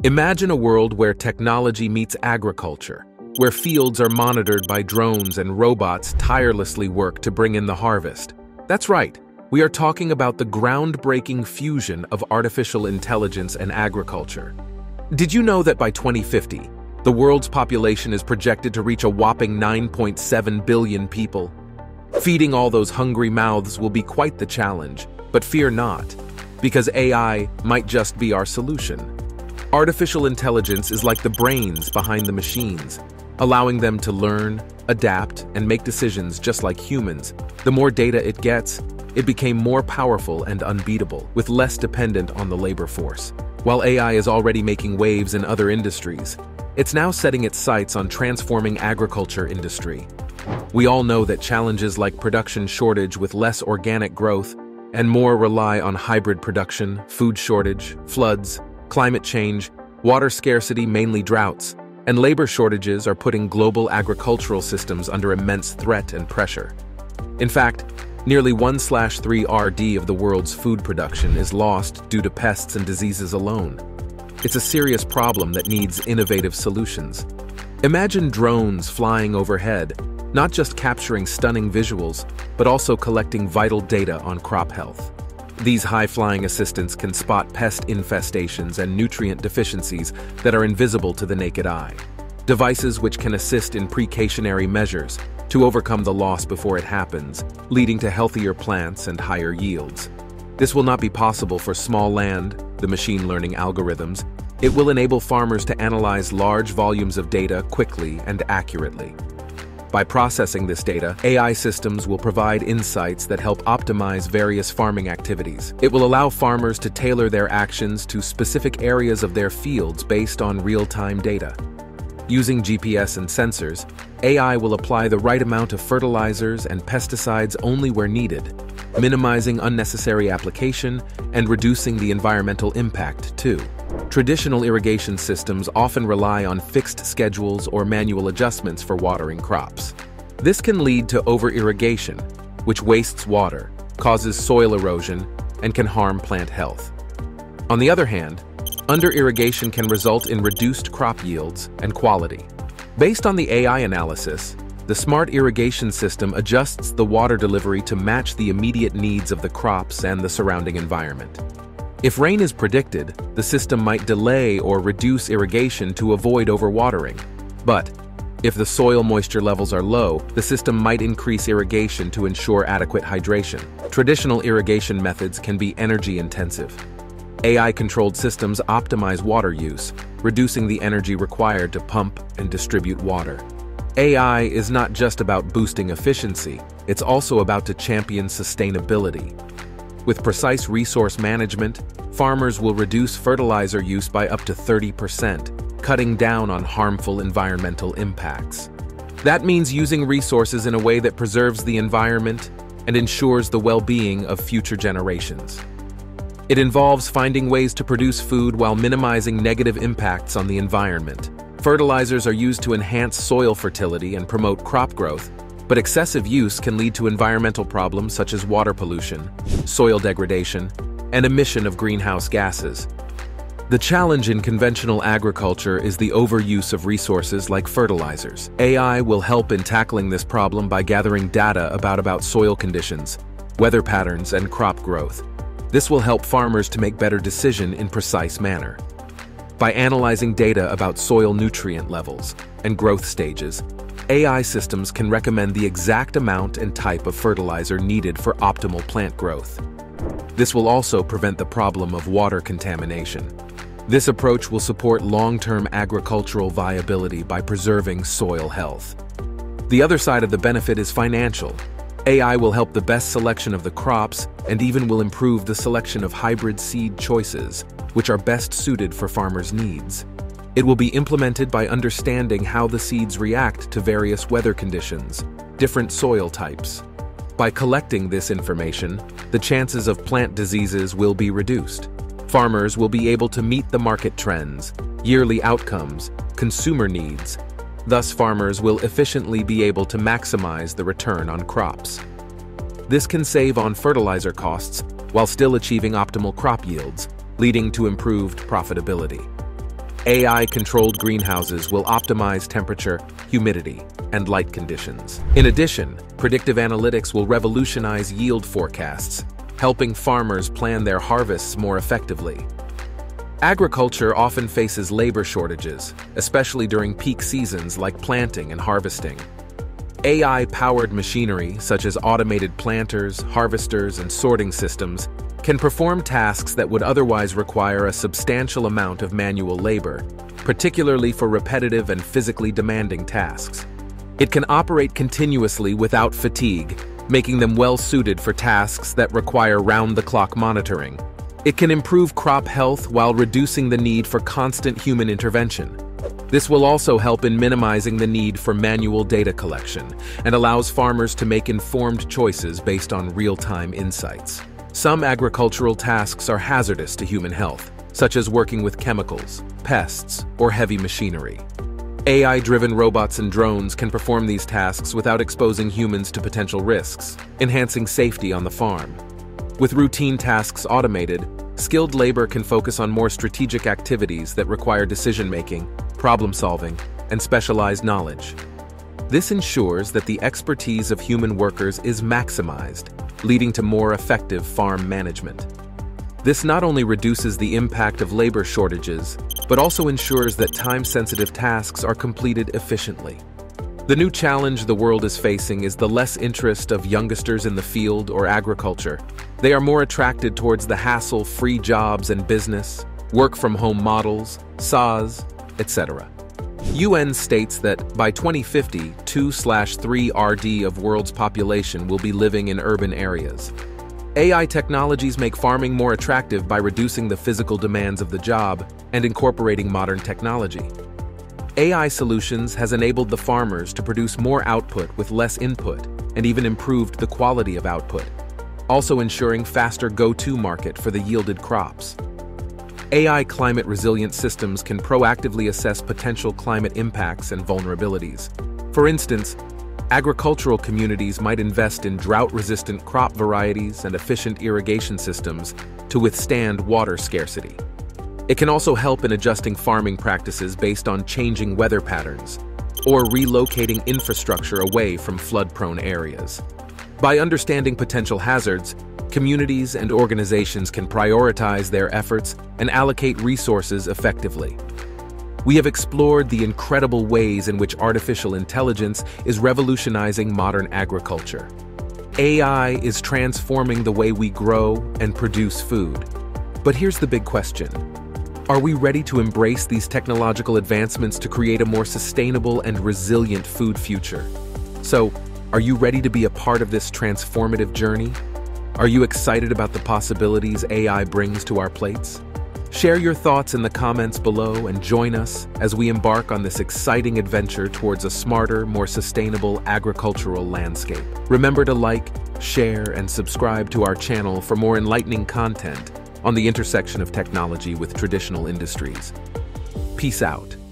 Imagine a world where technology meets agriculture, where fields are monitored by drones and robots tirelessly work to bring in the harvest. That's right, we are talking about the groundbreaking fusion of artificial intelligence and agriculture. Did you know that by 2050, the world's population is projected to reach a whopping 9.7 billion people? Feeding all those hungry mouths will be quite the challenge, but fear not, because AI might just be our solution. Artificial intelligence is like the brains behind the machines, allowing them to learn, adapt, and make decisions just like humans. The more data it gets, it became more powerful and unbeatable, with less dependent on the labor force. While AI is already making waves in other industries, it's now setting its sights on transforming agriculture industry. We all know that challenges like production shortage with less organic growth and more rely on hybrid production, food shortage, floods, climate change, water scarcity, mainly droughts, and labor shortages are putting global agricultural systems under immense threat and pressure. In fact, nearly 1/3 of the world's food production is lost due to pests and diseases alone. It's a serious problem that needs innovative solutions. Imagine drones flying overhead, not just capturing stunning visuals, but also collecting vital data on crop health. These high-flying assistants can spot pest infestations and nutrient deficiencies that are invisible to the naked eye. Devices which can assist in precautionary measures to overcome the loss before it happens, leading to healthier plants and higher yields. This will not be possible for small land, the machine learning algorithms. It will enable farmers to analyze large volumes of data quickly and accurately. By processing this data, AI systems will provide insights that help optimize various farming activities. It will allow farmers to tailor their actions to specific areas of their fields based on real-time data. Using GPS and sensors, AI will apply the right amount of fertilizers and pesticides only where needed, minimizing unnecessary application and reducing the environmental impact too. Traditional irrigation systems often rely on fixed schedules or manual adjustments for watering crops. This can lead to over-irrigation, which wastes water, causes soil erosion, and can harm plant health. On the other hand, under-irrigation can result in reduced crop yields and quality. Based on the AI analysis, the smart irrigation system adjusts the water delivery to match the immediate needs of the crops and the surrounding environment. If rain is predicted, the system might delay or reduce irrigation to avoid overwatering. But if the soil moisture levels are low, the system might increase irrigation to ensure adequate hydration. Traditional irrigation methods can be energy-intensive. AI-controlled systems optimize water use, reducing the energy required to pump and distribute water. AI is not just about boosting efficiency, it's also about to champion sustainability. With precise resource management, farmers will reduce fertilizer use by up to 30%, cutting down on harmful environmental impacts. That means using resources in a way that preserves the environment and ensures the well-being of future generations. It involves finding ways to produce food while minimizing negative impacts on the environment. Fertilizers are used to enhance soil fertility and promote crop growth, but excessive use can lead to environmental problems such as water pollution, soil degradation, and emission of greenhouse gases. The challenge in conventional agriculture is the overuse of resources like fertilizers. AI will help in tackling this problem by gathering data about soil conditions, weather patterns, and crop growth. This will help farmers to make better decisions in precise manner. By analyzing data about soil nutrient levels and growth stages, AI systems can recommend the exact amount and type of fertilizer needed for optimal plant growth. This will also prevent the problem of water contamination. This approach will support long-term agricultural viability by preserving soil health. The other side of the benefit is financial. AI will help the best selection of the crops and even will improve the selection of hybrid seed choices, which are best suited for farmers' needs. It will be implemented by understanding how the seeds react to various weather conditions, different soil types. By collecting this information, the chances of plant diseases will be reduced. Farmers will be able to meet the market trends, yearly outcomes, consumer needs. Thus, farmers will efficiently be able to maximize the return on crops. This can save on fertilizer costs while still achieving optimal crop yields, leading to improved profitability. AI-controlled greenhouses will optimize temperature, humidity, and light conditions. In addition, predictive analytics will revolutionize yield forecasts, helping farmers plan their harvests more effectively. Agriculture often faces labor shortages, especially during peak seasons like planting and harvesting. AI-powered machinery, such as automated planters, harvesters, and sorting systems, can perform tasks that would otherwise require a substantial amount of manual labor, particularly for repetitive and physically demanding tasks. It can operate continuously without fatigue, making them well-suited for tasks that require round-the-clock monitoring. It can improve crop health while reducing the need for constant human intervention. This will also help in minimizing the need for manual data collection and allows farmers to make informed choices based on real-time insights. Some agricultural tasks are hazardous to human health, such as working with chemicals, pests, or heavy machinery. AI-driven robots and drones can perform these tasks without exposing humans to potential risks, enhancing safety on the farm. With routine tasks automated, skilled labor can focus on more strategic activities that require decision-making, problem-solving, and specialized knowledge. This ensures that the expertise of human workers is maximized, leading to more effective farm management. This not only reduces the impact of labor shortages, but also ensures that time-sensitive tasks are completed efficiently. The new challenge the world is facing is the less interest of youngsters in the field or agriculture. They are more attracted towards the hassle-free jobs and business, work-from-home models, SaaS, etc. UN states that by 2050, 2/3 RD of world's population will be living in urban areas. AI technologies make farming more attractive by reducing the physical demands of the job and incorporating modern technology. AI solutions has enabled the farmers to produce more output with less input and even improved the quality of output, also ensuring faster go-to market for the yielded crops. AI climate-resilient systems can proactively assess potential climate impacts and vulnerabilities. For instance, agricultural communities might invest in drought-resistant crop varieties and efficient irrigation systems to withstand water scarcity. It can also help in adjusting farming practices based on changing weather patterns or relocating infrastructure away from flood-prone areas. By understanding potential hazards, communities and organizations can prioritize their efforts and allocate resources effectively. We have explored the incredible ways in which artificial intelligence is revolutionizing modern agriculture. AI is transforming the way we grow and produce food. But here's the big question. Are we ready to embrace these technological advancements to create a more sustainable and resilient food future? So, are you ready to be a part of this transformative journey? Are you excited about the possibilities AI brings to our plates? Share your thoughts in the comments below and join us as we embark on this exciting adventure towards a smarter, more sustainable agricultural landscape. Remember to like, share, and subscribe to our channel for more enlightening content on the intersection of technology with traditional industries. Peace out.